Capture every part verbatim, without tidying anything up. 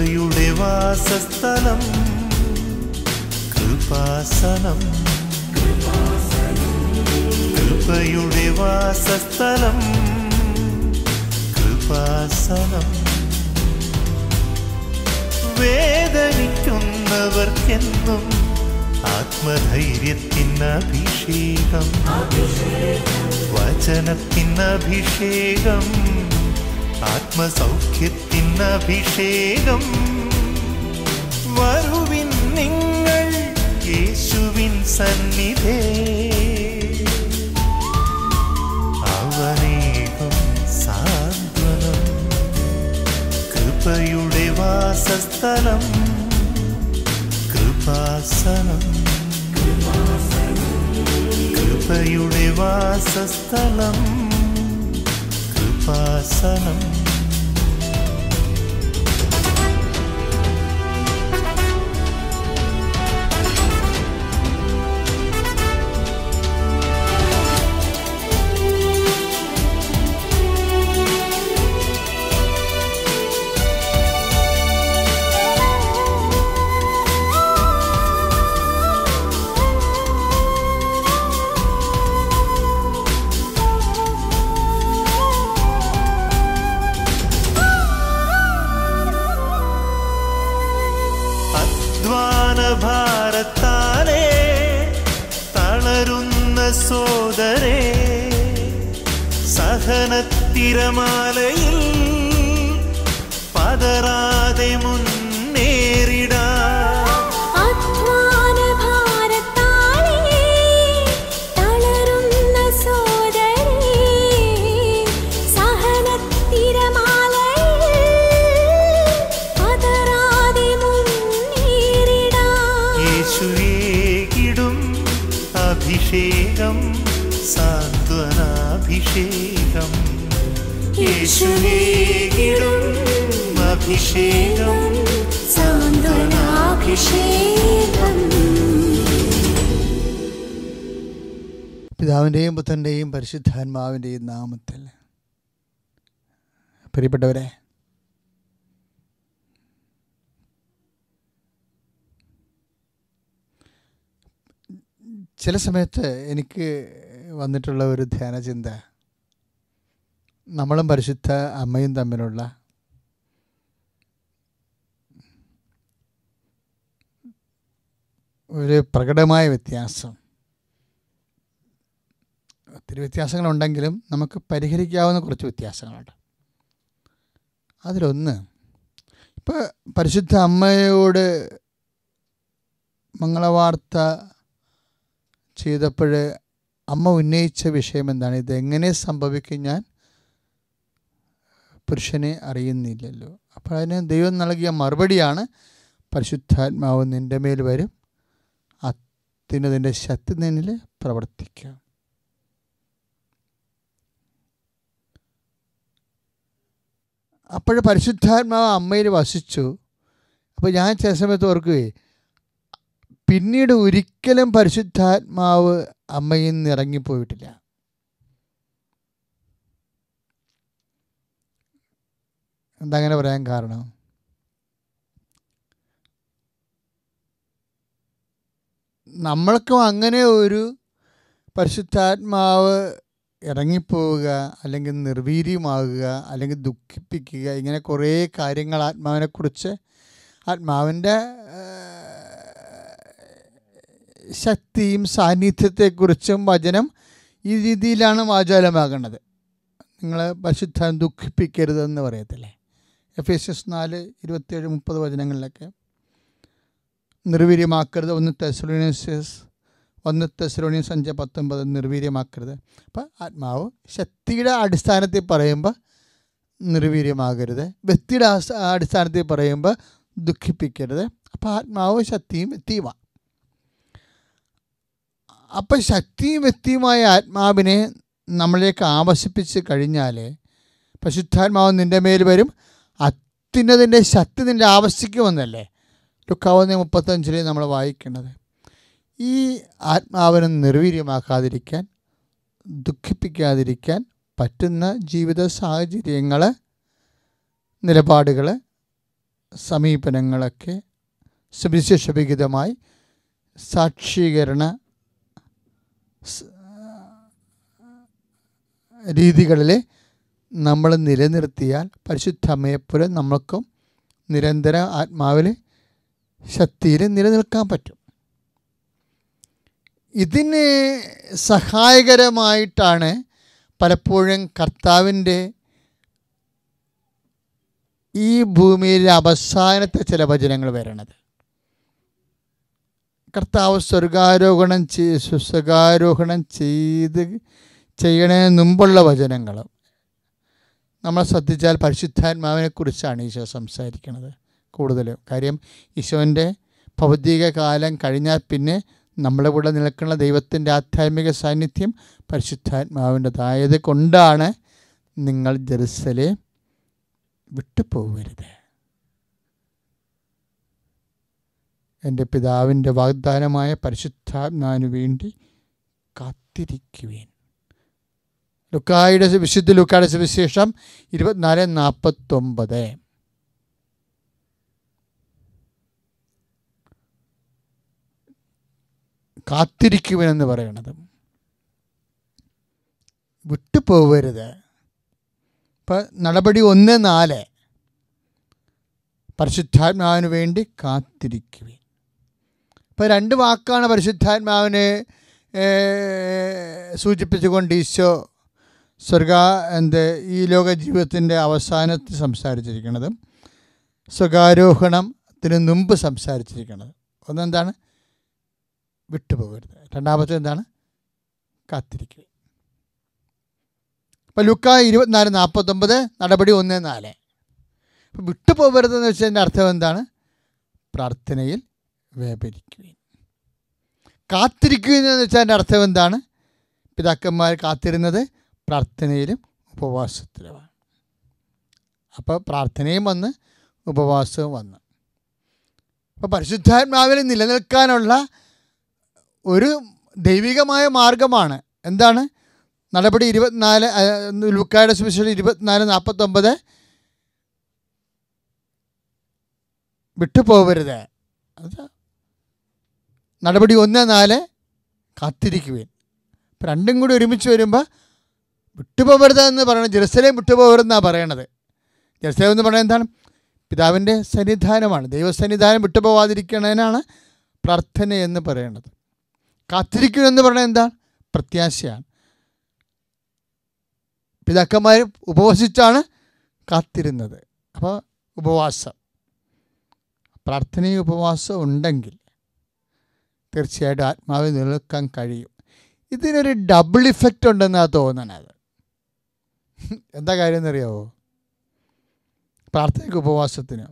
കൃപയുടെ വാസസ്ഥലം കൃപാസനം കൃപയുടെ വാസസ്ഥലം കൃപാസനം വേദനിക്കുന്നവർക്കെന്നും ആത്മധൈര്യത്തിന് അഭിഷേകം വചനത്തിന് അഭിഷേകം ആത്മസൗഖ്യത്തിന് അഭിഷേകം വരുവിൻ നിങ്ങൾ യേശുവിൻ സന്നിധേ അവനേകും സാന്ത്വനം കൃപയുടെ വാസസ്ഥലം കൃപാസനം കൃപയുടെ വാസസ്ഥലം കൃപാസനം ഭാരത്താലേ തളരുന്ന സോദരേ സഹനത്തിരമാലയിൽ പതറാതെ മുന്നേറിടാ അഭിഷേകം സാന്ത്വനാഭിഷേകം യേശുവേകിടും അഭിഷേകം സാന്ത്വനാഭിഷേകം. പിതാവിൻ്റെയും പുത്രൻ്റെയും പരിശുദ്ധാത്മാവിൻ്റെയും നാമത്തിൽ പ്രിയപ്പെട്ടവരെ, ചില സമയത്ത് എനിക്ക് വന്നിട്ടുള്ള ഒരു ധ്യാനചിന്ത, നമ്മളും പരിശുദ്ധ അമ്മയും തമ്മിലുള്ള ഒരു പ്രകടമായ വ്യത്യാസം. ഒത്തിരി വ്യത്യാസങ്ങളുണ്ടെങ്കിലും നമുക്ക് പരിഹരിക്കാവുന്ന കുറച്ച് വ്യത്യാസങ്ങളുണ്ട്. അതിലൊന്ന്, ഇപ്പോൾ പരിശുദ്ധ അമ്മയോട് മംഗളവാർത്ത ചെയ്തപ്പോൾ അമ്മ ഉന്നയിച്ച വിഷയം എന്താണ്? ഇതെങ്ങനെ സംഭവിക്കും, ഞാൻ പുരുഷനെ അറിയുന്നില്ലല്ലോ. അപ്പോൾ അതിന് ദൈവം നൽകിയ മറുപടിയാണ്, പരിശുദ്ധാത്മാവ് നിൻ്റെ മേൽ വരും, അത്യുന്നതൻ്റെ ശക്തി നിന്നിൽ പ്രവർത്തിക്കും. അപ്പോൾ പരിശുദ്ധാത്മാവ് അമ്മയിൽ വസിച്ചു. അപ്പോൾ ഞാൻ ചില സമയത്ത് ഓർക്കുകയെ, പിന്നീട് ഒരിക്കലും പരിശുദ്ധാത്മാവ് അമ്മയിൽ നിന്ന് ഇറങ്ങിപ്പോയിട്ടില്ല. എന്താ അങ്ങനെ പറയാൻ കാരണം? നമ്മൾക്കും അങ്ങനെ ഒരു പരിശുദ്ധാത്മാവ് ഇറങ്ങിപ്പോവുക, അല്ലെങ്കിൽ നിർവീര്യമാകുക, അല്ലെങ്കിൽ ദുഃഖിപ്പിക്കുക, ഇങ്ങനെ കുറേ കാര്യങ്ങൾ ആത്മാവിനെക്കുറിച്ച്, ആത്മാവിൻ്റെ ശക്തിയും സാന്നിധ്യത്തെക്കുറിച്ചും വചനം ഈ രീതിയിലാണ് വാചാലമാകേണ്ടത്. നിങ്ങൾ പരിശുദ്ധം ദുഃഖിപ്പിക്കരുതെന്ന് പറയത്തില്ലേ? എഫ് എസ് എസ് നാല് ഇരുപത്തേഴ് മുപ്പത് വചനങ്ങളിലൊക്കെ നിർവീര്യമാക്കരുത്. ഒന്ന് തെസ്സലോനിയൻസ് ഒന്ന് തെസ്സലോനിയൻസ് അഞ്ച് പത്തൊമ്പത് നിർവീര്യമാക്കരുത്. അപ്പം ആത്മാവ് ശക്തിയുടെ അടിസ്ഥാനത്തിൽ പറയുമ്പോൾ നിർവീര്യമാകരുത്, വ്യക്തിയുടെ അടിസ്ഥാനത്തിൽ പറയുമ്പോൾ ദുഃഖിപ്പിക്കരുത്. അപ്പം ആത്മാവ് ശക്തിയും വ്യക്തിയുമാണ്. അപ്പം ശക്തിയും വ്യക്തിയുമായ ആത്മാവിനെ നമ്മളിലേക്ക് ആവശിപ്പിച്ച് കഴിഞ്ഞാൽ പരിശുദ്ധാത്മാവ് നിൻ്റെ മേൽ വരും, അത്യുന്നതൻ്റെ ശക്തി നിൻ്റെ ആവശ്യിക്കുമെന്നല്ലേ ലുക്കാവ് മുപ്പത്തഞ്ചിൽ നമ്മൾ വായിക്കേണ്ടത്. ഈ ആത്മാവിനെ നിർവീര്യമാക്കാതിരിക്കാൻ, ദുഃഖിപ്പിക്കാതിരിക്കാൻ പറ്റുന്ന ജീവിത സാഹചര്യങ്ങൾ, നിലപാടുകൾ സമീപനങ്ങളൊക്കെ സുവിശേഷവിഹിതമായി സാക്ഷീകരണ രീതികളിൽ നമ്മൾ നിലനിർത്തിയാൽ പരിശുദ്ധ അമ്മയെപ്പോലെ നമ്മൾക്കും നിരന്തര ആത്മാവിൽ ശക്തിയിൽ നിലനിൽക്കാൻ പറ്റും. ഇതിന് സഹായകരമായിട്ടാണ് പലപ്പോഴും കർത്താവിൻ്റെ ഈ ഭൂമിയിലെ അവസാനത്തെ ചില വചനങ്ങൾ വരണത്. കർത്താവ് സ്വർഗാരോഹണം ചെയ് സ്വർഗാരോഹണം ചെയ്ത് ചെയ്യണതിന് മുമ്പുള്ള വചനങ്ങൾ നമ്മൾ ശ്രദ്ധിച്ചാൽ പരിശുദ്ധാത്മാവിനെക്കുറിച്ചാണ് ഈശോ സംസാരിക്കുന്നത് കൂടുതലും. കാര്യം ഈശോൻ്റെ ഭൗതിക കാലം കഴിഞ്ഞാൽ പിന്നെ നമ്മുടെ കൂടെ നിൽക്കുന്ന ദൈവത്തിൻ്റെ ആധ്യാത്മിക സാന്നിധ്യം പരിശുദ്ധാത്മാവിൻ്റെതായത് കൊണ്ടാണ് നിങ്ങൾ ജെറുസലേം വിട്ടുപോകരുത്, എൻ്റെ പിതാവിൻ്റെ വാഗ്ദാനമായ പരിശുദ്ധാത്മാവിന് വേണ്ടി കാത്തിരിക്കുവേൻ. ലുക്കായുടെ വിശുദ്ധ ലുക്കായുടെ സുവിശേഷം ഇരുപത്തിനാല് നാൽപ്പത്തൊമ്പത്. കാത്തിരിക്കുവനെന്ന് പറയണത് വിട്ടുപോകരുത്. ഇപ്പം നടപടി ഒന്ന് നാല് പരിശുദ്ധാത്മാവിന് വേണ്ടി കാത്തിരിക്കുവിൻ. ഇപ്പം രണ്ട് വാക്കാണ് പരിശുദ്ധാത്മാവിനെ സൂചിപ്പിച്ചുകൊണ്ട് ഈശോ സ്വർഗ എന്ത് ഈ ലോക ജീവിതത്തിൻ്റെ അവസാനത്തിൽ സംസാരിച്ചിരിക്കുന്നത്, സ്വർഗാരോഹണത്തിന് മുമ്പ് സംസാരിച്ചിരിക്കുന്നത്. ഒന്നെന്താണ്? വിട്ടുപോകരുത്. രണ്ടാമത്തെ എന്താണ്? കാത്തിരിക്കുക. അപ്പം ലുക്ക ഇരുപത്തിനാല് നാൽപ്പത്തൊമ്പത്, നടപടി ഒന്ന് നാല്. അപ്പം വിട്ടുപോകരുതെന്ന് വെച്ചതിൻ്റെ അർത്ഥം എന്താണ്? പ്രാർത്ഥനയിൽ വ്യാപരിക്കുകയും. കാത്തിരിക്കുകയെന്ന് വെച്ചതിൻ്റെ അർത്ഥം എന്താണ്? പിതാക്കന്മാർ കാത്തിരുന്നത് പ്രാർത്ഥനയിലും ഉപവാസത്തിലുമാണ്. അപ്പോൾ പ്രാർത്ഥനയും വന്ന് ഉപവാസവും വന്ന്. അപ്പോൾ പരിശുദ്ധാത്മാവിൽ നിലനിൽക്കാനുള്ള ഒരു ദൈവികമായ മാർഗമാണ് എന്താണ്? നടപടി ഇരുപത്തിനാല് ലുക്കായുടെ സുവിശേഷം ഇരുപത്തിനാല് നാൽപ്പത്തൊമ്പത്, വിട്ടുപോകരുത്. അത് നടപടി ഒന്ന് നാല്, കാത്തിരിക്കുവേൻ. ഇപ്പം രണ്ടും കൂടി ഒരുമിച്ച് വരുമ്പോൾ വിട്ടുപോകരുത് എന്ന് പറയുന്നത് ജെറുസലേം വിട്ടുപോകരുതെന്നാണ് പറയണത്. ജെറുസലേം എന്ന് പറയുന്നത് എന്താണ്? പിതാവിൻ്റെ സന്നിധാനമാണ്. ദൈവസന്നിധാനം വിട്ടുപോകാതിരിക്കണതിനാണ് പ്രാർത്ഥന എന്ന് പറയുന്നത്. കാത്തിരിക്കുക എന്ന് പറയുന്നത് എന്താണ്? പ്രത്യാശയാണ്. പിതാക്കന്മാർ ഉപവസിച്ചാണ് കാത്തിരുന്നത്. അപ്പോൾ ഉപവാസം, പ്രാർത്ഥനയും ഉപവാസം ഉണ്ടെങ്കിൽ തീർച്ചയായിട്ടും ആത്മാവിൽ നിലനിൽക്കാൻ കഴിയും. ഇതിനൊരു ഡബിൾ ഇഫക്റ്റ് ഉണ്ടെന്നാണ് തോന്നണത്. എന്താ കാര്യം എന്നറിയാവോ? പ്രാർത്ഥനയ്ക്ക് ഉപവാസത്തിന്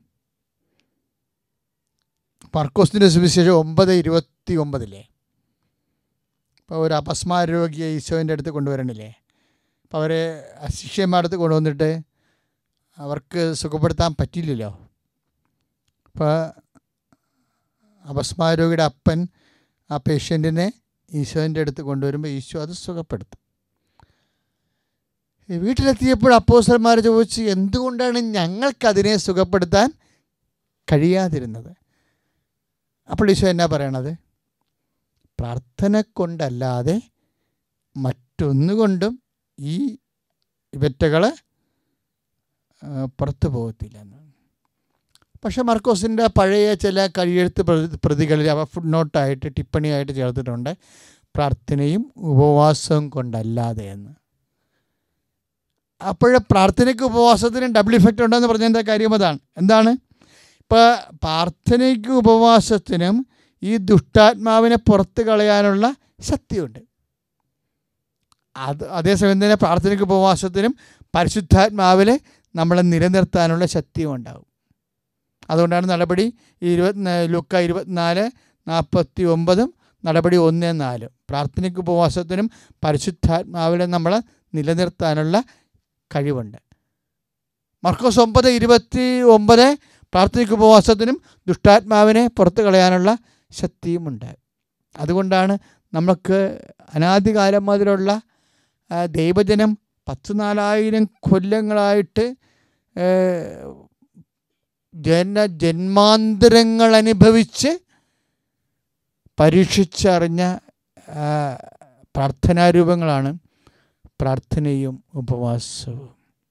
മർക്കോസിൻ്റെ സുവിശേഷം ഒമ്പത് ഇരുപത്തി ഒമ്പതില്ലേ, ഇപ്പോൾ ഒരു അപസ്മാര രോഗിയെ ഈശോൻ്റെ അടുത്ത് കൊണ്ടുവരണില്ലേ, അപ്പോൾ അവരെ ശിഷ്യന്മാരുടെ അടുത്ത് കൊണ്ടുവന്നിട്ട് അവർക്ക് സുഖപ്പെടുത്താൻ പറ്റില്ലല്ലോ. അപ്പോൾ അപസ്മാര രോഗിയുടെ അപ്പൻ ആ പേഷ്യൻറ്റിനെ ഈശോൻ്റെ അടുത്ത് കൊണ്ടുവരുമ്പോൾ ഈശോ അത് സുഖപ്പെടുത്തും. വീട്ടിലെത്തിയപ്പോൾ അപ്പോസ്തലന്മാർ ചോദിച്ചു, എന്തുകൊണ്ടാണ് ഞങ്ങൾക്കതിനെ സുഖപ്പെടുത്താൻ കഴിയാതിരുന്നത്? അപ്പോൾ ഈശോ എന്നാ പറയണത്? പ്രാർത്ഥന കൊണ്ടല്ലാതെ മറ്റൊന്നുകൊണ്ടും ഈ ഇവറ്റകൾ പുറത്തു പോകത്തില്ലെന്ന്. പക്ഷേ മർക്കോസിൻ്റെ പഴയ ചില കഴിയെഴുത്ത് പ്രതികളിൽ അവ ഫുഡ് നോട്ടായിട്ട് ടിപ്പണിയായിട്ട് ചേർത്തിട്ടുണ്ട്, പ്രാർത്ഥനയും ഉപവാസവും കൊണ്ടല്ലാതെ എന്ന്. അപ്പോഴേ പ്രാർത്ഥനയ്ക്ക് ഉപവാസത്തിനും ഡബിൾ ഇഫക്റ്റ് ഉണ്ടെന്ന് പറഞ്ഞതിൻ്റെ കാര്യം അതാണ്. എന്താണ്? ഇപ്പോൾ പ്രാർത്ഥനയ്ക്കും ഉപവാസത്തിനും ഈ ദുഷ്ടാത്മാവിനെ പുറത്ത് കളയാനുള്ള ശക്തിയുണ്ട്. അത് അതേസമയം തന്നെ പ്രാർത്ഥനയ്ക്ക് ഉപവാസത്തിനും പരിശുദ്ധാത്മാവിനെ നമ്മളെ നിലനിർത്താനുള്ള ശക്തിയും ഉണ്ടാകും. അതുകൊണ്ടാണ് നടപടി ഇരുപത്തി ലുക്ക ഇരുപത്തിനാല് നാൽപ്പത്തി ഒമ്പതും നടപടി ഒന്ന് നാലും പ്രാർത്ഥനയ്ക്ക് ഉപവാസത്തിനും പരിശുദ്ധാത്മാവിനെ നമ്മളെ നിലനിർത്താനുള്ള കഴിവുണ്ട്. മർക്കോസ് ഒമ്പത് ഇരുപത്തി ഒമ്പത് പ്രാർത്ഥനയ്ക്ക് ഉപവാസത്തിനും ദുഷ്ടാത്മാവിനെ പുറത്തു കളയാനുള്ള ശക്തിയുമുണ്ട്. അതുകൊണ്ടാണ് നമുക്ക് അനാദികാലം മുതലുള്ള ദൈവജനം പത്ത് നാലായിരം കൊല്ലങ്ങളായിട്ട് ജന ജന്മാന്തരങ്ങൾ അനുഭവിച്ച് പരീക്ഷിച്ചറിഞ്ഞ പ്രാർത്ഥനാരൂപങ്ങളാണ് പ്രാർത്ഥനയും ഉപവാസവും.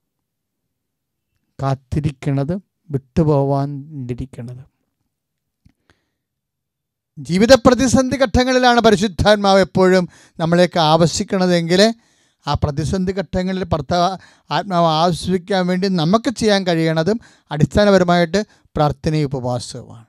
കാത്തിരിക്കണത്, വിട്ടുപോവാണ്ടിരിക്കണത്. ജീവിത പ്രതിസന്ധി ഘട്ടങ്ങളിലാണ് പരിശുദ്ധാത്മാവ് എപ്പോഴും നമ്മളെയൊക്കെ ആവശ്യിക്കണതെങ്കിൽ ആ പ്രതിസന്ധി ഘട്ടങ്ങളിൽ ഭർത്താവ് ആത്മാവ് ആസ്വദിക്കാൻ വേണ്ടി നമുക്ക് ചെയ്യാൻ കഴിയണതും അടിസ്ഥാനപരമായിട്ട് പ്രാർത്ഥനയും ഉപവാസവുമാണ്.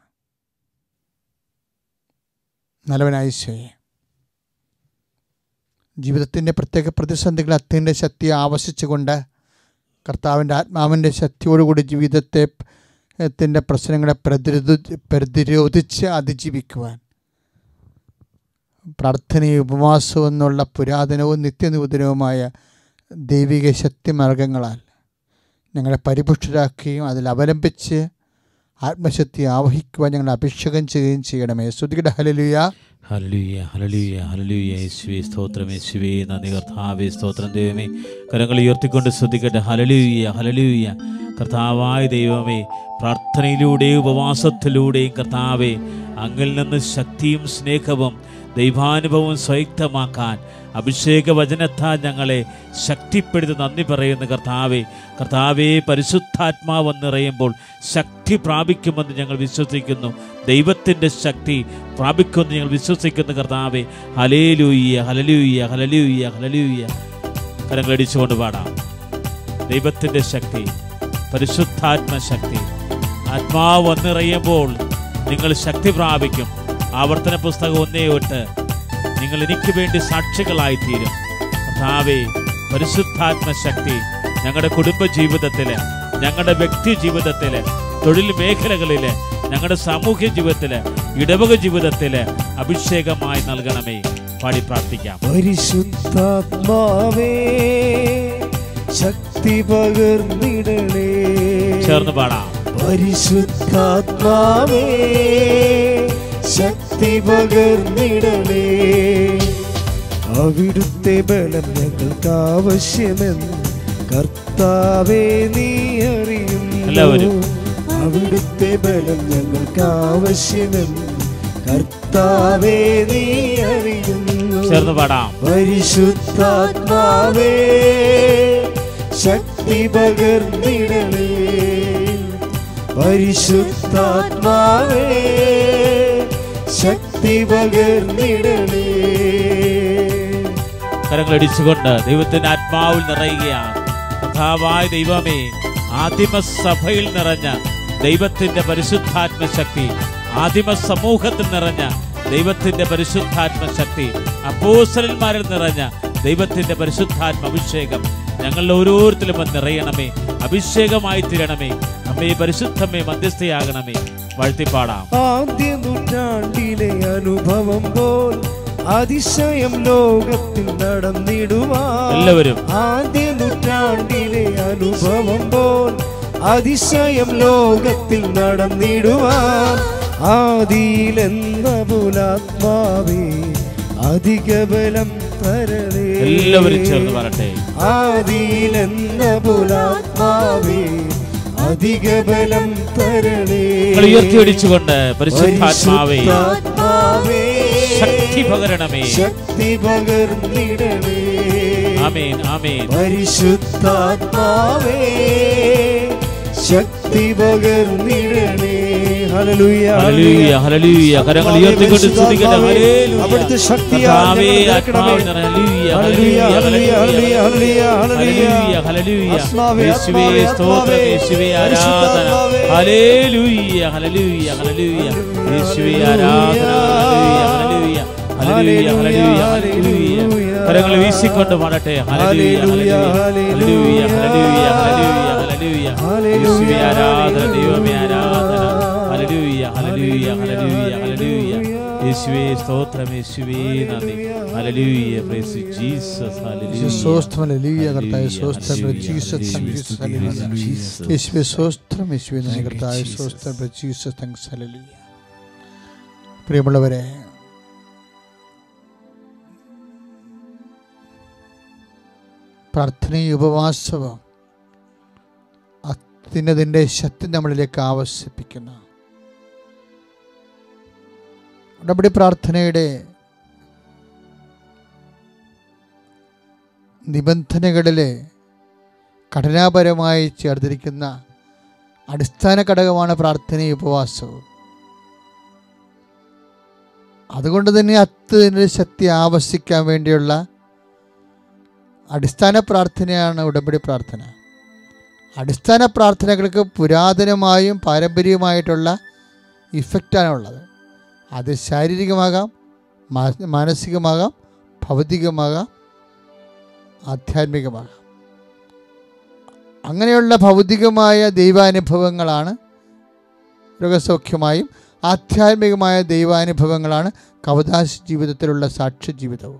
നല്ലവനായ ഈശോയെ, ജീവിതത്തിൻ്റെ പ്രത്യേക പ്രതിസന്ധികൾ അത്യന്ത ശക്തി ആവശ്യിച്ചുകൊണ്ട് കർത്താവിൻ്റെ ആത്മാവിൻ്റെ ശക്തിയോടുകൂടി ജീവിതത്തെ ത്തിൻ്റെ പ്രശ്നങ്ങളെ പ്രതിരോധി പ്രതിരോധിച്ച് അതിജീവിക്കുവാൻ പ്രാർത്ഥനയും ഉപവാസവും എന്നുള്ള പുരാതനവും നിത്യനൂതനവുമായ ദൈവിക ശക്തിമാർഗങ്ങളാൽ ഞങ്ങളെ പരിപുഷ്ടരാക്കുകയും അതിൽ അവലംബിച്ച് ആത്മശക്തി ആവഹിക്കുവാൻ ഞങ്ങൾ അഭിഷേകം ചെയ്യുകയും ചെയ്യണമേ. സ്തുതിക്കട്ടെ. ഹല്ലേലൂയ, ഹല്ലേലൂയ, ഹല്ലേലൂയ, ഹല്ലേലൂയ. യേശുവേ സ്തോത്രം, യേശുവേ നന്ദി. കർത്താവേ സ്തോത്രം. ദൈവമേ, കരങ്ങൾ ഉയർത്തിക്കൊണ്ട് സ്തുതിക്കട്ടെ. ഹല്ലേലൂയ, ഹല്ലേലൂയ. കർത്താവായ ദൈവമേ, പ്രാർത്ഥനയിലൂടെയും ഉപവാസത്തിലൂടെയും കർത്താവേ അങ്ങിൽ നിന്ന് ശക്തിയും സ്നേഹവും ദൈവാനുഭവവും സ്വയുക്തമാക്കാൻ അഭിഷേക വചനത്താൽ ഞങ്ങളെ ശക്തിപ്പെടുത്തി നന്ദി പറയുന്ന കർത്താവേ. കർത്താവേ, പരിശുദ്ധാത്മാവ് നിറയുമ്പോൾ ശക്തി പ്രാപിക്കുമെന്ന് ഞങ്ങൾ വിശ്വസിക്കുന്നു. ദൈവത്തിൻ്റെ ശക്തി പ്രാപിക്കുമെന്ന് ഞങ്ങൾ വിശ്വസിക്കുന്നു കർത്താവേ. ഹല്ലേലൂയ, ഹല്ലേലൂയ, ഹല്ലേലൂയ, ഹല്ലേലൂയ. കരങ്ങളടിച്ചുകൊണ്ട് പാടാം. ദൈവത്തിൻ്റെ ശക്തി, പരിശുദ്ധാത്മ ശക്തി. ആത്മാവ് വന്നിറയുമ്പോൾ നിങ്ങൾ ശക്തി പ്രാപിക്കും. ആവർത്തന പുസ്തകം ഒന്നേ എട്ട്. നിങ്ങൾ എനിക്ക് വേണ്ടി സാക്ഷികളായിത്തീരും. കർത്താവേ, പരിശുദ്ധാത്മ ശക്തി ഞങ്ങളുടെ കുടുംബ ജീവിതത്തില്, ഞങ്ങളുടെ വ്യക്തി ജീവിതത്തില്, തൊഴിൽ മേഖലകളില്, ഞങ്ങളുടെ സാമൂഹ്യ ജീവിതത്തില്, ഇടവക ജീവിതത്തില് അഭിഷേകമായി നൽകണമേ. പാടി പ്രാർത്ഥിക്കാം. പരിശുദ്ധാത്മാവേ ശക്തി പകർന്നിടണേ. ചേർന്ന് പാടാം. പരിശുദ്ധാത്മാവേ ശക്തി പകർന്നിടണേ. അവിടുത്തെ ബലം ഞങ്ങൾക്ക് ആവശ്യമെന്ന് കർത്താവേ നീ അറിയുന്നു. അവിടുത്തെ ബലം ഞങ്ങൾക്ക് ആവശ്യമെന്ന് കർത്താവേ നീ അറിയുന്നു. ചേർന്ന് പാടാം. പരിശുദ്ധാത്മാവേ ശക്തി പകർന്നിടണേ. പരിശുദ്ധാത്മാവേ ശക്തി പകർന്നിടണേ. കരങ്ങളടിച്ചുകൊണ്ട് ദൈവത്തിന്റെ ആത്മാവിൽ നിറയുകയാണ്. കർത്താവായ ദൈവമേ, ആദിമസഭയിൽ നിറഞ്ഞ ദൈവത്തിന്റെ പരിശുദ്ധാത്മ ശക്തി, ആദിമ സമൂഹത്തിൽ നിറഞ്ഞ ദൈവത്തിന്റെ പരിശുദ്ധാത്മ ശക്തി, അപ്പോസ്തലന്മാരിൽ നിറഞ്ഞ ദൈവത്തിന്റെ പരിശുദ്ധാത്മ അഭിഷേകം ഞങ്ങൾ ഓരോരുത്തരും നിറയണമേ. അഭിഷേകമായി തീരണമേ. അമ്മേ പരിശുദ്ധമേ, മധ്യസ്ഥയാകണമേ. വാഴ്ത്തിപ്പാടാം. ആദ്യ നൂറ്റാണ്ടിലെ അനുഭവം പോൽ അതിശയം ലോകത്തിൽ നടന്നിടുവാൻ എല്ലാവരും. ആദ്യ നൂറ്റാണ്ടിലെ അനുഭവം പോൽ അതിശയം ലോകത്തിൽ നടന്നിടുവാൻ ആദിയിലെന്ന പോലാത്മാവേ അധിക ബലം തരണേ. എല്ലാവരും ചേർന്ന് പറയട്ടെ. ആദിയിലെന്ന പോലാത്മാവേ അധിക ബലം തരണേ. ഉയർത്തിയടിച്ചുകൊണ്ട് പരിശുദ്ധാത്മാവേ ശക്തി പകരണമേ. ശക്തി പകർന്നിടണേ. ആമേൻ, ആമേൻ. പരിശുദ്ധാത്മാവേ ശക്തി പകർന്നിടണേ. ഹല്ലേലൂയ, ഹല്ലേലൂയ, ഹല്ലേലൂയ. കരങ്ങൾ ഉയർത്തിക്കൊണ്ട് സ്തുതിക്കട്ടെ. ഹല്ലേലൂയ. അവിടുത്തെ ശക്തിയാൽ ആത്മാവേ, ആത്മാവേ ഹല്ലേലൂയ, ഹല്ലേലൂയ, ഹല്ലേലൂയ, ഹല്ലേലൂയ, ഹല്ലേലൂയ. യേശുവേ സ്തോത്രം, യേശുവേ ആരാധന. ഹല്ലേലൂയ, ഹല്ലേലൂയ, ഹല്ലേലൂയ. യേശുവേ ആരാധന. ഹല്ലേലൂയ, ഹല്ലേലൂയ, ഹല്ലേലൂയ, ഹല്ലേലൂയ. കരങ്ങൾ വീശിക്കൊണ്ട് പാടട്ടെ. ഹല്ലേലൂയ, ഹല്ലേലൂയ, ഹല്ലേലൂയ, ഹല്ലേലൂയ, ഹല്ലേലൂയ. യേശുവേ ആരാധന, ദൈവമേ ആരാധന. ഹല്ലേലൂയ, ഹല്ലേലൂയ, ഹല്ലേലൂയ, ഹല്ലേലൂയ. യേശുവേ സ്തോത്രം, യേശുവേ നന്ദി. ഹല്ലേലൂയ. Praise Jesus. ഹല്ലേലൂയ. സ്തോത്രം, ഹല്ലേലൂയ. കർത്താവേ സ്തോത്രം, ജീസസ് താങ്ക്സ്. ഹല്ലേലൂയ. യേശുവേ സ്തോത്രം, യേശുവേ നന്ദി. കർത്താവേ സ്തോത്രം, ജീസസ് താങ്ക്സ്. ഹല്ലേലൂയ. പ്രിയമുള്ളവരെ, പ്രാർത്ഥനയും ഉപവാസവും അത്യുന്നതിൻ്റെ ശക്തി നമ്മളിലേക്ക് ആവശ്യിപ്പിക്കുന്നു. ഉടമ്പടി പ്രാർത്ഥനയുടെ നിബന്ധനകളിൽ ഘടനാപരമായി ചേർത്തിരിക്കുന്ന അടിസ്ഥാന ഘടകമാണ് പ്രാർത്ഥനയും ഉപവാസവും. അതുകൊണ്ട് തന്നെ അത്യുന്നതിൻ്റെ ശക്തി ആവശ്യിക്കാൻ വേണ്ടിയുള്ള അടിസ്ഥാന പ്രാർത്ഥനയാണ് ഉടമ്പടി പ്രാർത്ഥന. അടിസ്ഥാന പ്രാർത്ഥനകൾക്ക് പുരാതനമായും പാരമ്പര്യമായിട്ടുള്ള ഇഫക്റ്റാണുള്ളത്. അത് ശാരീരികമാകാം, മാനസികമാകാം, ഭൗതികമാകാം, ആധ്യാത്മികമാകാം. അങ്ങനെയുള്ള ഭൗതികമായ ദൈവാനുഭവങ്ങളാണ് രോഗസൗഖ്യമായും ആധ്യാത്മികമായ ദൈവാനുഭവങ്ങളാണ് കവദാശ ജീവിതത്തിലുള്ള സാക്ഷ്യ ജീവിതവും.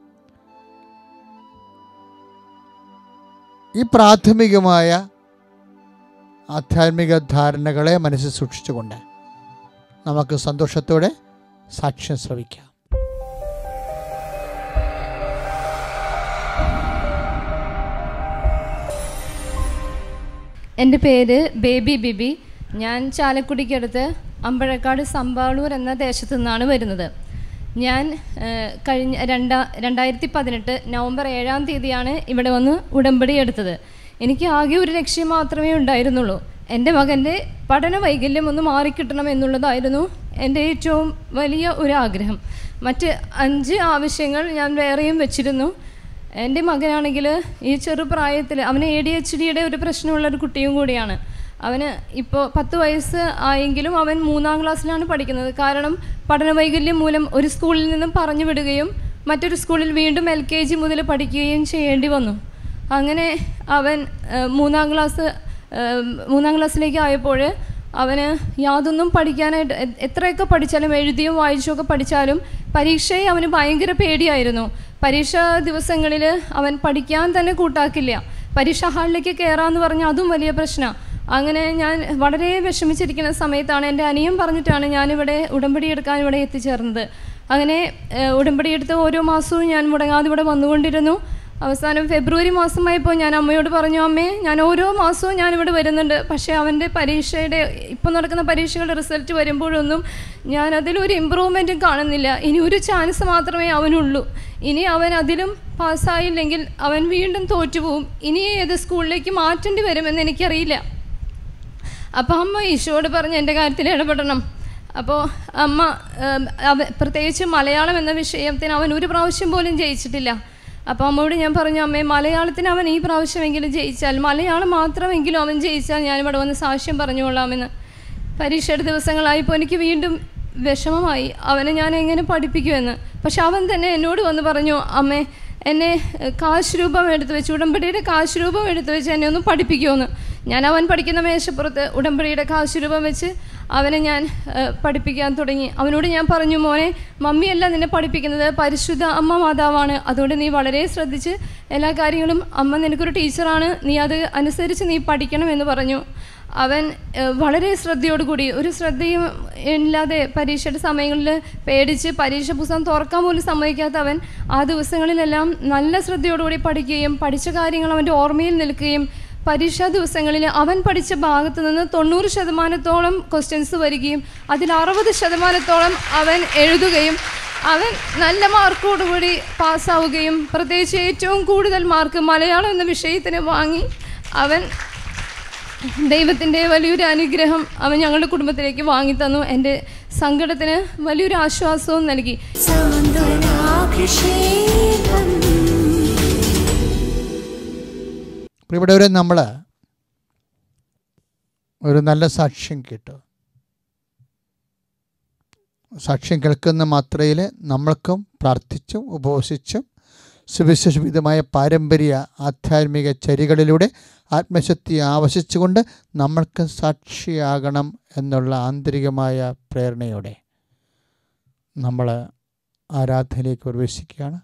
ഈ പ്രാഥമികമായ ആധ്യാത്മിക ധാരണകളെ മനസ്സിൽ സൂക്ഷിച്ചുകൊണ്ട് നമുക്ക് സന്തോഷത്തോടെ സാക്ഷ്യം ശ്രവിക്കാം. എൻ്റെ പേര് ബേബി ബിബി. ഞാൻ ചാലക്കുടിക്കടുത്ത് അമ്പഴക്കാട് സമ്പാളൂർ എന്ന ദേശത്തു നിന്നാണ് വരുന്നത്. ഞാൻ കഴിഞ്ഞ രണ്ടാ രണ്ടായിരത്തി പതിനെട്ട് നവംബർ ഏഴാം തീയതിയാണ് ഇവിടെ വന്ന് ഉടമ്പടി എടുത്തത്. എനിക്ക് ആകെ ഒരു ലക്ഷ്യം മാത്രമേ ഉണ്ടായിരുന്നുള്ളൂ. എൻ്റെ മകൻ്റെ പഠന വൈകല്യം ഒന്ന് മാറിക്കിട്ടണം എന്നുള്ളതായിരുന്നു എൻ്റെ ഏറ്റവും വലിയ ഒരു ആഗ്രഹം. മറ്റ് അഞ്ച് ആവശ്യങ്ങൾ ഞാൻ വേറെയും വെച്ചിരുന്നു. എൻ്റെ മകനാണെങ്കിൽ ഈ ചെറുപ്രായത്തിൽ അവന് എ ഡി എച്ച് ഡിയുടെ ഒരു പ്രശ്നമുള്ളൊരു കുട്ടിയും കൂടിയാണ്. അവന് ഇപ്പോൾ പത്ത് വയസ്സ് ആയെങ്കിലും അവൻ മൂന്നാം ക്ലാസ്സിലാണ് പഠിക്കുന്നത്. കാരണം പഠന വൈകല്യം മൂലം ഒരു സ്കൂളിൽ നിന്നും പറഞ്ഞു വിടുകയും മറ്റൊരു സ്കൂളിൽ വീണ്ടും എൽ കെ ജി മുതൽ പഠിക്കുകയും ചെയ്യേണ്ടി വന്നു. അങ്ങനെ അവൻ മൂന്നാം ക്ലാസ് മൂന്നാം ക്ലാസ്സിലേക്ക് ആയപ്പോൾ അവന് യാതൊന്നും പഠിക്കാനായിട്ട് എത്രയൊക്കെ പഠിച്ചാലും എഴുതിയും വായിച്ചുമൊക്കെ പഠിച്ചാലും പരീക്ഷയെ അവന് ഭയങ്കര പേടിയായിരുന്നു. പരീക്ഷാ ദിവസങ്ങളിൽ അവൻ പഠിക്കാൻ തന്നെ കൂട്ടാക്കില്ല. പരീക്ഷാ ഹാളിലേക്ക് കയറാമെന്ന് പറഞ്ഞാൽ അതും വലിയ പ്രശ്നമാണ്. അങ്ങനെ ഞാൻ വളരെ വിഷമിച്ചിരിക്കുന്ന സമയത്താണ് എൻ്റെ അനിയൻ പറഞ്ഞിട്ടാണ് ഞാനിവിടെ ഉടമ്പടി എടുക്കാൻ ഇവിടെ എത്തിച്ചേർന്നത്. അങ്ങനെ ഉടമ്പടി എടുത്ത് ഓരോ മാസവും ഞാൻ മുടങ്ങാതെ ഇവിടെ വന്നുകൊണ്ടിരുന്നു. അവസാനം ഫെബ്രുവരി മാസമായപ്പോൾ ഞാൻ അമ്മയോട് പറഞ്ഞു, അമ്മേ ഞാൻ ഓരോ മാസവും ഞാനിവിടെ വരുന്നുണ്ട്, പക്ഷേ അവൻ്റെ പരീക്ഷയുടെ ഇപ്പം നടക്കുന്ന പരീക്ഷകളുടെ റിസൾട്ട് വരുമ്പോഴൊന്നും ഞാൻ അതിലൊരു ഇമ്പ്രൂവ്മെൻറ്റും കാണുന്നില്ല. ഇനി ഒരു ചാൻസ് മാത്രമേ അവനുള്ളൂ. ഇനി അവൻ അതിലും പാസ്സായില്ലെങ്കിൽ അവൻ വീണ്ടും തോറ്റുപോകും. ഇനി ഏത് സ്കൂളിലേക്ക് മാറ്റേണ്ടി വരുമെന്ന് എനിക്കറിയില്ല. അപ്പോൾ അമ്മ ഈശോയോട് പറഞ്ഞ് എൻ്റെ കാര്യത്തിൽ ഇടപെടണം. അപ്പോൾ അമ്മ അവ പ്രത്യേകിച്ച് മലയാളം എന്ന വിഷയത്തിന് അവൻ ഒരു പ്രാവശ്യം പോലും ജയിച്ചിട്ടില്ല. അപ്പോൾ അമ്മയോട് ഞാൻ പറഞ്ഞു, അമ്മേ മലയാളത്തിന് അവൻ ഈ പ്രാവശ്യമെങ്കിലും ജയിച്ചാൽ, മലയാളം മാത്രമെങ്കിലും അവൻ ജയിച്ചാൽ ഞാനിവിടെ വന്ന് സാക്ഷ്യം പറഞ്ഞുകൊള്ളാമെന്ന്. പരീക്ഷയുടെ ദിവസങ്ങളായപ്പോൾ എനിക്ക് വീണ്ടും വിഷമമായി, അവനെ ഞാൻ എങ്ങനെ പഠിപ്പിക്കുമെന്ന്. പക്ഷെ അവൻ തന്നെ എന്നോട് വന്ന് പറഞ്ഞു, അമ്മേ എന്നെ കാശ് രൂപം എടുത്തു വെച്ച് ഉടമ്പടിയുടെ കാശ് രൂപം എടുത്തു വെച്ച് എന്നെ ഒന്ന് പഠിപ്പിക്കുമെന്ന്. ഞാൻ അവൻ പഠിക്കുന്ന മേശപ്പുറത്ത് ഉടമ്പടിയുടെ കാശ് രൂപം വെച്ച് അവനെ ഞാൻ പഠിപ്പിക്കാൻ തുടങ്ങി. അവനോട് ഞാൻ പറഞ്ഞു, മോനെ മമ്മിയല്ല നിന്നെ പഠിപ്പിക്കുന്നത്, പരിശുദ്ധ അമ്മ മാതാവാണ്. അതുകൊണ്ട് നീ വളരെ ശ്രദ്ധിച്ച് എല്ലാ കാര്യങ്ങളും, അമ്മ നിനക്കൊരു ടീച്ചറാണ്, നീ അത് അനുസരിച്ച് നീ പഠിക്കണം എന്ന് പറഞ്ഞു. അവൻ വളരെ ശ്രദ്ധയോടുകൂടി, ഒരു ശ്രദ്ധയും ഇല്ലാതെ പരീക്ഷയുടെ സമയങ്ങളിൽ പേടിച്ച് പരീക്ഷ പുസ്തകം തുറക്കാൻ പോലും സമ്മതിക്കാത്ത അവൻ ആ ദിവസങ്ങളിലെല്ലാം നല്ല ശ്രദ്ധയോടുകൂടി പഠിക്കുകയും പഠിച്ച കാര്യങ്ങൾ അവൻ്റെ ഓർമ്മയിൽ നിൽക്കുകയും പരീക്ഷാ ദിവസങ്ങളിൽ അവൻ പഠിച്ച ഭാഗത്ത് നിന്ന് തൊണ്ണൂറ് ശതമാനത്തോളം ക്വസ്റ്റ്യൻസ് വരികയും അതിൽ അറുപത് ശതമാനത്തോളം അവൻ എഴുതുകയും അവൻ നല്ല മാർക്കോടുകൂടി പാസ്സാവുകയും പ്രത്യേകിച്ച് ഏറ്റവും കൂടുതൽ മാർക്ക് മലയാളം എന്ന വിഷയത്തിന് വാങ്ങി അവൻ ദൈവത്തിൻ്റെ വലിയൊരു അനുഗ്രഹം അവൻ ഞങ്ങളുടെ കുടുംബത്തിലേക്ക് വാങ്ങിത്തന്നു. എൻ്റെ സങ്കടത്തിന് വലിയൊരു ആശ്വാസവും നൽകി. ഇവിടെ നമ്മൾ ഒരു നല്ല സാക്ഷ്യം കേട്ടു. സാക്ഷ്യം കേൾക്കുന്ന മാത്രയിൽ നമ്മൾക്കും പ്രാർത്ഥിച്ചും ഉപവസിച്ചും സുവിശേഷവിധമായ പാരമ്പര്യ ആധ്യാത്മിക ചര്യകളിലൂടെ ആത്മശക്തി ആവശ്യിച്ചുകൊണ്ട് നമ്മൾക്ക് സാക്ഷിയാകണം എന്നുള്ള ആന്തരികമായ പ്രേരണയോടെ നമ്മൾ ആരാധനയിലേക്ക് പ്രവേശിക്കുകയാണ്.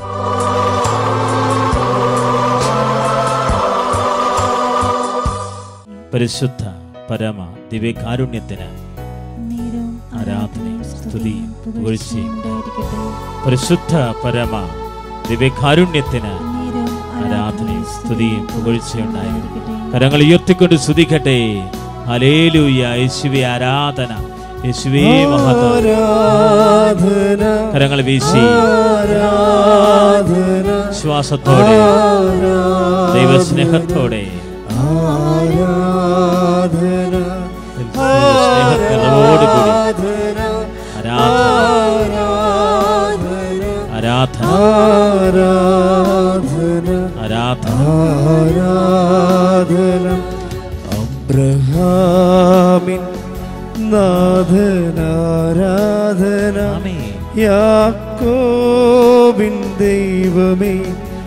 പരിശുദ്ധ പരമ ദിവ്യകാരുണ്യത്തിന് ആരാധനയും സ്തുതിയും പുകഴ്ചയും. പരിശുദ്ധ പരമ ദിവ്യകാരുണ്യത്തിന് ആരാധനയും സ്തുതിയും പുകഴ്ചയുണ്ടായിരിക്കട്ടെ. കരങ്ങൾ ഉയർത്തിക്കൊണ്ട് സ്തുതിക്കട്ടെ. ഹല്ലേലൂയ. യേശുവേ ആരാധന, യേശുവേ മഹത്വം. കരങ്ങൾ വീശി വിശ്വാസത്തോടെ ദൈവസ്നേഹത്തോടെ സ്നേഹത്തോടുകൂടി ആരാധന ആരാധന ആരാധന ആരാധന അബ്രഹാമിൻ നാഥനാരാധന യാക്കോബിൻ ദൈവമേ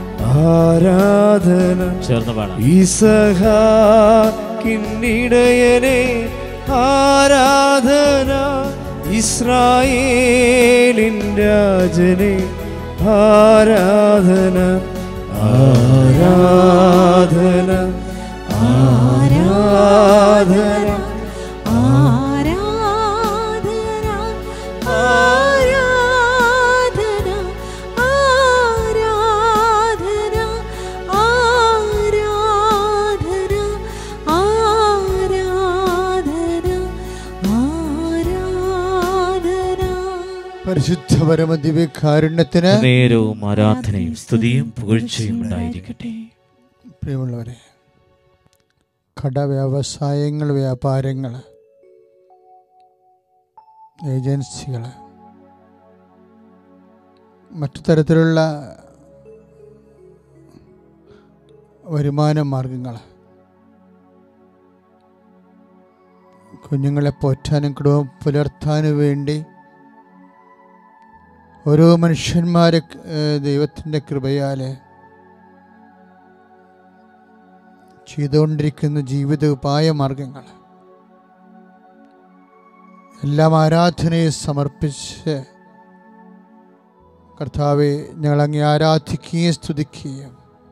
ആരാധന ചേർന്ന് പാടാം. ഇസഹാക്കിന്നിടയനെ ആരാധന ഇസ്രായേലിൻ രാജനെ ആരാധന ആരാധന ആരാധന പരിശുദ്ധ പരമ ദിവ്യകാരുണ്യത്തിന് നേരവും ആരാധനയും സ്തുതിയും പുകഴ്ചയും ഉണ്ടായിരിക്കട്ടെ. പ്രിയമുള്ളവരെ, കടവ്യവസായങ്ങൾ, വ്യാപാരങ്ങൾ, ഏജൻസികൾ, മറ്റു തരത്തിലുള്ള വരുമാന മാർഗങ്ങൾ, കുഞ്ഞുങ്ങളെ പോറ്റാനും കുടുംബം പുലർത്താനും വേണ്ടി ഓരോ മനുഷ്യന്മാരെ ദൈവത്തിൻ്റെ കൃപയാൽ ചെയ്തുകൊണ്ടിരിക്കുന്ന ജീവിത ഉപായ മാർഗങ്ങൾ എല്ലാം ആരാധനയെ സമർപ്പിച്ച് കർത്താവെ, ഞങ്ങളങ്ങേ ആരാധിക്കുകയും സ്തുതിക്കുകയും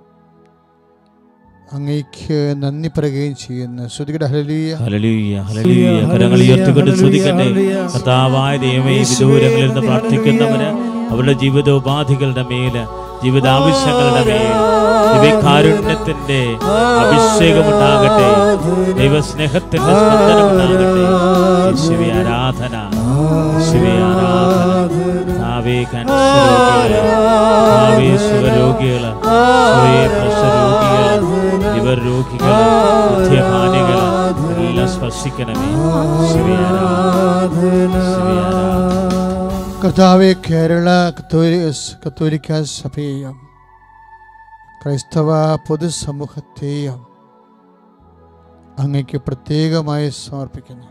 അങ്ങേക്ക് നന്ദി പറയുകയും ചെയ്യുന്നു. സ്തുതിക്കട്ടെ. ഹല്ലേലൂയ, ഹല്ലേലൂയ, ഹല്ലേലൂയ. കരങ്ങൾ ഉയർത്തിക്കൊണ്ട് സ്തുതിക്കട്ടെ. കർത്താവായ ദൈവമേ, വിദൂരങ്ങളിൽ നിന്ന് പ്രാർത്ഥിക്കുന്നവര് അവരുടെ ജീവിതോപാധികളുടെ മേല്, ജീവിതാവശ്യങ്ങളുടെ മേൽ ദിവ്യകാരുണ്യത്തിന്റെ അഭിഷേകമുണ്ടാകട്ടെ, ദൈവസ്നേഹത്തിന്റെ സ്പന്ദനമുണ്ടാകട്ടെ. യേശുവേ ആരാധന, യേശുവേ ആരാധന. നാവേ ക്യാൻസർ രോഗികള്, നാവേ സുഖരോഗികള്, പ്രഷർ രോഗികള്, ലിവർ രോഗികള്, ബുദ്ധിമാനികള് എല്ലാം സ്പർശിക്കണമേ. യേശുവേ ആരാധന, യേശുവേ ആരാധന. കർത്താവെ, കേരള കത്തോലിക്ക സഭയെയും ക്രൈസ്തവ പൊതുസമൂഹത്തെയും അങ്ങയ്ക്ക് പ്രത്യേകമായി സമർപ്പിക്കുന്നു.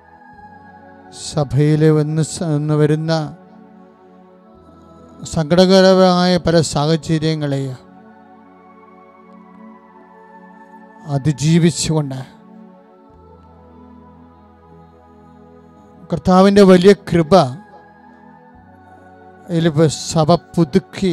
സഭയിൽ വന്ന് വന്ന് വരുന്ന സങ്കടകരമായ പല സാഹചര്യങ്ങളെയും അതിജീവിച്ചുകൊണ്ട് കർത്താവിൻ്റെ വലിയ കൃപ സഭ പുതുക്കി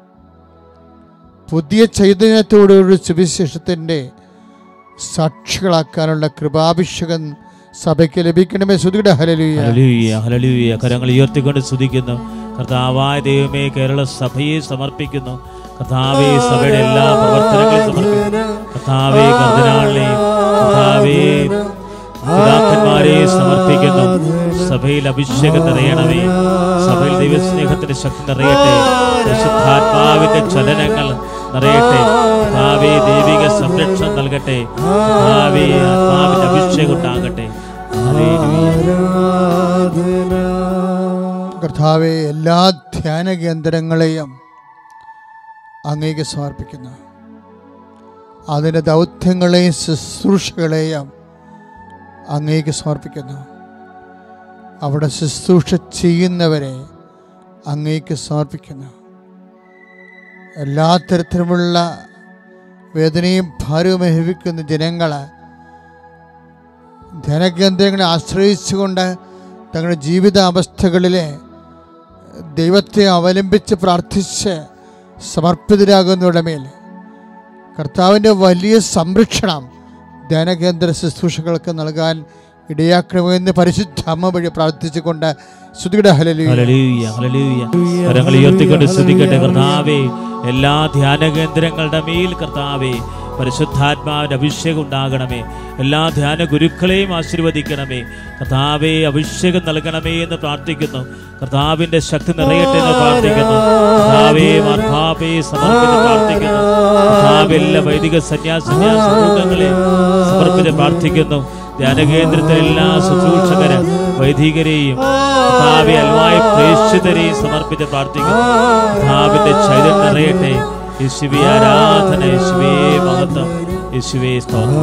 പുതിയ ചൈതന്യത്തോടുകൂടി സുവിശേഷത്തിൻ്റെ സാക്ഷികളാക്കാനുള്ള കൃപാഭിഷേകം സഭയ്ക്ക് ലഭിക്കണമേ. സ്തുതിക്കട്ടെ. ഹല്ലേലൂയ, ഹല്ലേലൂയ, ഹല്ലേലൂയ. കരങ്ങൾ ഉയർത്തിക്കൊണ്ട് സ്തുതിക്കുന്നു. കർത്താവായ ദൈവമേ, കേരള സഭയെ സമർപ്പിക്കുന്നു. കർത്താവേ, സഭയുടെ എല്ലാ പ്രവർത്തനങ്ങളും സമർപ്പിക്കുന്നു. കർത്താവേ, കർദിനാളിനെയും കർത്താവേ പിതാക്കന്മാരെ സമർപ്പിക്കുന്നു. സഭയിൽ അഭിഷേകം നിറയണമേ. സഭയിൽ ദൈവസ്നേഹത്തിന്റെ ശക്തി നിറയട്ടെ. പരിശുദ്ധാത്മാവിന്റെ ചലനങ്ങൾ നിറയട്ടെ. കർത്താവേ, ദൈവിക സംരക്ഷണം നൽകട്ടെ. കർത്താവേ, ആത്മാവിന്റെ അഭിഷേകം ഉണ്ടാകട്ടെ. കർത്താവെ, എല്ലാ ധ്യാന കേന്ദ്രങ്ങളെയും അങ്ങേക്ക് സമർപ്പിക്കുന്നു. അതിൻ്റെ ദൗത്യങ്ങളെയും ശുശ്രൂഷകളെയും അങ്ങേക്ക് സമർപ്പിക്കുന്നു. അവിടെ ശുശ്രൂഷ ചെയ്യുന്നവരെ അങ്ങേക്ക് സമർപ്പിക്കുന്നു. എല്ലാ തരത്തിലുമുള്ള വേദനയും ഭാരവും അനുഭവിക്കുന്ന ജനങ്ങൾ ധ്യാനകേന്ദ്രങ്ങളെ ആശ്രയിച്ചുകൊണ്ട് തങ്ങളുടെ ജീവിത അവസ്ഥകളിലെ ദൈവത്തെ അവലംബിച്ച് പ്രാർത്ഥിച്ച് സമർപ്പിതരാകുന്നവരുടെ മേൽ കർത്താവിൻ്റെ വലിയ സംരക്ഷണം ധ്യാനകേന്ദ്ര ശുശ്രൂഷകൾക്ക് നൽകാൻ ഇടയാക്കണമെന്ന് പരിശുദ്ധ അമ്മ വഴി പ്രാർത്ഥിച്ചുകൊണ്ട് സ്തുതിക്കട്ടെ. ഹല്ലേലൂയ. ഹല്ലേലൂയ, ഹല്ലേലൂയ. കരങ്ങൾ ഉയർത്തിക്കൊണ്ട് സ്തുതിക്കട്ടെ കർത്താവേ. എല്ലാ ധ്യാന കേന്ദ്രങ്ങളുടെ മേൽ കർത്താവേ പരിശുദ്ധാത്മാവിന്റെ അഭിഷേകം ഉണ്ടാകണമേ. എല്ലാ ധ്യാന ഗുരുക്കളെയും ആശീർവദിക്കണമേ കർത്താവേ. അഭിഷേകം നൽകണമേ എന്ന് പ്രാർത്ഥിക്കുന്നു. കർത്താവിന്റെ ശക്തി നിറയട്ടെ എന്ന് പ്രാർത്ഥിക്കുന്നു. കർത്താവേ മാർപ്പാപ്പയെ സമർപ്പിച്ച് പ്രാർത്ഥിക്കുന്നു. കർത്താവേ എല്ലാ വൈദിക സന്യാസ സന്യാസ സമൂഹങ്ങളെ സമർപ്പിച്ച് പ്രാർത്ഥിക്കുന്നു. ധ്യാനകേന്ദ്രത്തിലെ എല്ലാ ശുശ്രൂഷകരെ വൈദികരെയും കർത്താവേ അൽമായ പ്രേക്ഷിതരെയും സമർപ്പിച്ച് പ്രാർത്ഥിക്കുന്നു. കർത്താവിന്റെ ചൈതന്യം നിറയട്ടെ. യേശുവേ ആരാധന, യേശുവേ മഹത്വം, യേശുവേ സ്തോത്രം.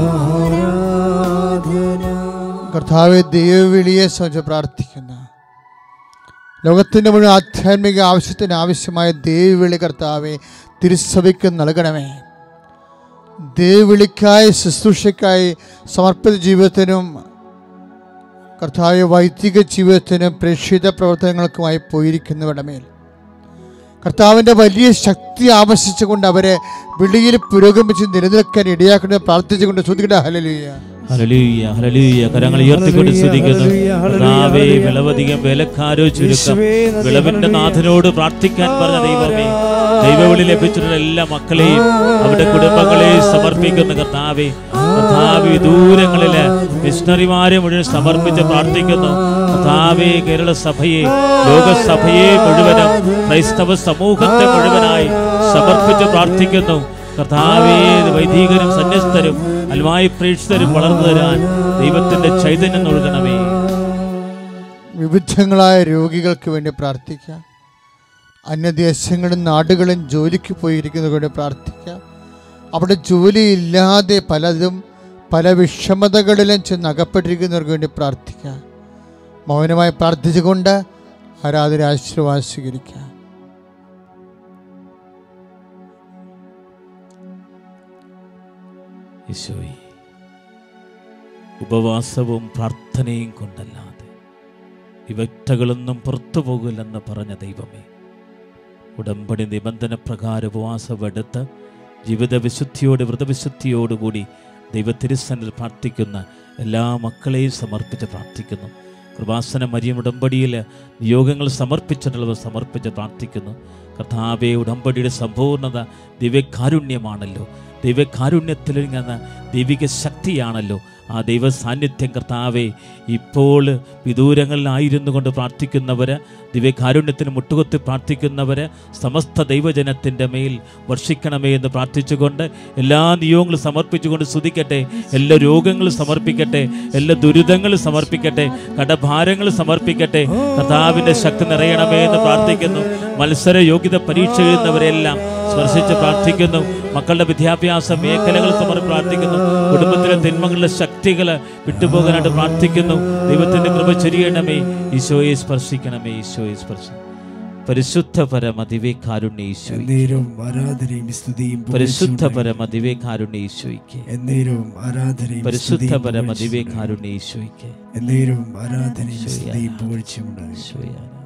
കർത്താവെ ദൈവവിളിയെ സംബന്ധിച്ച് പ്രാർത്ഥിക്കുന്ന ലോകത്തിൻ്റെ മുഴുവൻ ആധ്യാത്മിക ആവശ്യത്തിന് ആവശ്യമായ ദൈവവിളി കർത്താവെ തിരുസഭയ്ക്ക് നൽകണമേ. ദൈവവിളിക്കായി ശുശ്രൂഷയ്ക്കായി സമർപ്പിത ജീവിതത്തിനും കർത്താവെ വൈദിക ജീവിതത്തിനും പ്രേക്ഷിത പ്രവർത്തനങ്ങൾക്കുമായി പോയിരിക്കുന്നവരുടെ മേൽ കർത്താവിൻ്റെ വലിയ ശക്തി ആവശ്യിച്ചുകൊണ്ട് അവരെ വിളിയിൽ പുരോഗമിച്ച് നിലനിൽക്കാൻ ഇടയാക്കുന്നത് പ്രാർത്ഥിച്ചുകൊണ്ട് സ്തുതിക്കട്ടെ. ഹല്ലേലൂയ, ഹല്ലേലൂയ, ഹല്ലേലൂയ. കരങ്ങൾ ഉയർത്തിക്കൊണ്ട് സ്തുതിക്കുന്നു. കർത്താവേ വിളവധികം വേലക്കാരോ ചുരുക്കം. വിളവിന്റെ നാഥനോട് പ്രാർത്ഥിക്കാൻ പറഞ്ഞ ദൈവമേ, ദൈവവിളി ലഭിച്ചിട്ടുള്ള എല്ലാ മക്കളെയും അവരുടെ കുടുംബങ്ങളെയും സമർപ്പിക്കുന്ന കർത്താവേ. കർത്താവേ ദൂരങ്ങളിലെ മിഷണറിമാരെ മുഴുവൻ സമർപ്പിച്ച് പ്രാർത്ഥിക്കുന്നു. കർത്താവേ കേരള സഭയെ, ലോകസഭയെ മുഴുവനും, ക്രൈസ്തവ സമൂഹത്തെ മുഴുവനായി സമർപ്പിച്ച് പ്രാർത്ഥിക്കുന്നു. കർത്താവേ വൈദികരും സന്യസ്തരും അൽമായി പ്രേക്ഷിതരും വളർന്നു തരാൻ ദൈവത്തിന്റെ ചൈതന്യം നൽകണമേ. വിവിധങ്ങളായ രോഗികൾക്ക് വേണ്ടി പ്രാർത്ഥിക്കാം. അന്യദേശങ്ങളും നാടുകളും ജോലിക്ക് പോയിരിക്കുന്നവർക്ക് വേണ്ടി പ്രാർത്ഥിക്കാം. അവിടെ ജോലിയില്ലാതെ പലതും പല വിഷമതകളിലും ചെന്ന് അകപ്പെട്ടിരിക്കുന്നവർക്ക് വേണ്ടി പ്രാർത്ഥിക്കാം. മൗനമായി പ്രാർത്ഥിച്ചുകൊണ്ട് ആരാധന ആശീർവാദം സ്വീകരിക്കാം. ഈശോയെ, ഉപവാസവും പ്രാർത്ഥനയും കൊണ്ടല്ലാതെ വിവക്തകളൊന്നും പുറത്തു പോകില്ലെന്ന് പറഞ്ഞ ദൈവമേ, ഉടമ്പടി നിബന്ധന പ്രകാരം ഉപവാസമെടുത്ത് ജീവിത വിശുദ്ധിയോട് വ്രതവിശുദ്ധിയോടുകൂടി ദൈവത്തിരുസന്നിധിയിൽ പ്രാർത്ഥിക്കുന്ന എല്ലാ മക്കളെയും സമർപ്പിച്ച് പ്രാർത്ഥിക്കുന്നു. കൃപാസന മരിയം ഉടമ്പടിയിൽ നിയോഗങ്ങൾ സമർപ്പിച്ചിട്ടുള്ളവർ സമർപ്പിച്ച് പ്രാർത്ഥിക്കുന്നു. കർത്താവേ, ഉടമ്പടിയുടെ സമ്പൂർണ്ണത ദിവ്യകാരുണ്യമാണല്ലോ. ദൈവകാരുണ്യത്തിലിങ്ങനെ ദൈവിക ശക്തിയാണല്ലോ. ആ ദൈവ സാന്നിധ്യം കർത്താവെ ഇപ്പോൾ വിദൂരങ്ങളിലായിരുന്നു കൊണ്ട് പ്രാർത്ഥിക്കുന്നവർ, ദിവ്യകാരുണ്യത്തിന് മുട്ടുകൊത്തി പ്രാർത്ഥിക്കുന്നവർ സമസ്ത ദൈവജനത്തിൻ്റെ മേൽ വർഷിക്കണമേ എന്ന് പ്രാർത്ഥിച്ചുകൊണ്ട് എല്ലാ നിയോഗങ്ങളും സമർപ്പിച്ചുകൊണ്ട് സ്തുതിക്കട്ടെ. എല്ലാ രോഗങ്ങളും സമർപ്പിക്കട്ടെ, എല്ലാ ദുരിതങ്ങളും സമർപ്പിക്കട്ടെ, കടഭാരങ്ങൾ സമർപ്പിക്കട്ടെ. കർത്താവിൻ്റെ ശക്തി നിറയണമേ എന്ന് പ്രാർത്ഥിക്കുന്നു. മത്സര യോഗ്യത പരീക്ഷ എഴുതുന്നവരെല്ലാം സ്പർശിച്ച് പ്രാർത്ഥിക്കുന്നു. മക്കളുടെ വിദ്യാഭ്യാസ മേഖലകൾ സമർപ്പിച്ച് പ്രാർത്ഥിക്കുന്നു. കുടുംബത്തിലെ തിന്മകളുടെ ശക്തികൾ വിട്ടുപോകാനായിട്ട് പ്രാർത്ഥിക്കുന്നു. ദൈവത്തിൻ്റെ കൃപ ചൊരിയണമേ. ഈശോയെ സ്പർശിക്കണമേ. ഈശോയെ സ്പർശിക്കണം. പരിശുദ്ധ പരമ ദിവ്യകാരുണ്യ ഈശോയ്ക്ക്, പരിശുദ്ധ പരമ ദിവ്യകാരുണ്യ ഈശോയ്ക്ക്, പരിശുദ്ധ പരമ ദിവ്യകാരുണ്യ ഈശോയ്ക്ക്. ആരാധനയും